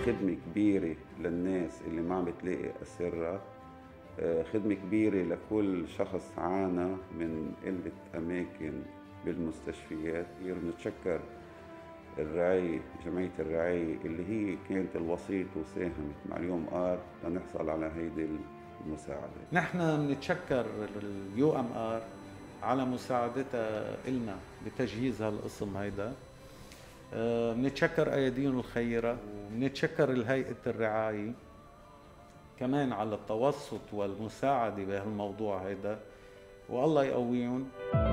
خدمة كبيرة للناس اللي ما عم بتلاقي أسرة، خدمة كبيرة لكل شخص عانى من قلة أماكن بالمستشفيات. بنتشكر الرعاية، جمعية الرعاية اللي هي كانت الوسيط وساهمت مع اليوم آر لنحصل على هيدي المساعدة. نحن بنتشكر اليو ام ار على مساعدتها إلنا بتجهيز هالقسم هيدا. بنتشكر أيديهم الخيرة، وبنتشكر الهيئة الرعاية كمان على التوسط والمساعدة بهالموضوع هيدا، والله يقويهم.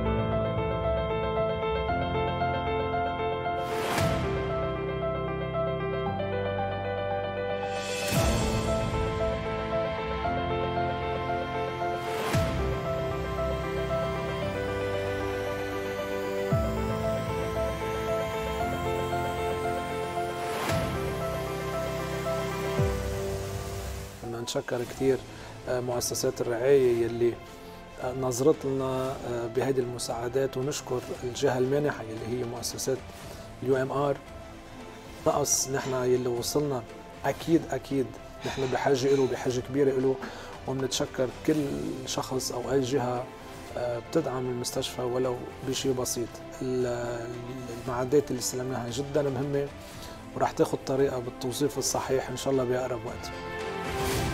بدنا نشكر كثير مؤسسات الرعاية يلي نظرت لنا بهذه المساعدات، ونشكر الجهة المانحة اللي هي مؤسسات اليو ام ار. نقص نحن يلي وصلنا اكيد نحن بحاجة له، بحاجة كبيرة له، وبنتشكر كل شخص او اي جهة بتدعم المستشفى ولو بشيء بسيط. المعدات اللي استلمناها جدا مهمة، وراح تاخذ طريقة بالتوظيف الصحيح ان شاء الله بأقرب وقت.